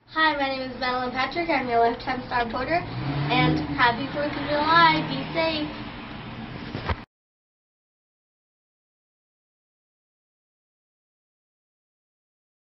Hi, my name is Madelline Patrick. I'm your Lifetime Star Reporter, and happy 4th of July. Be safe.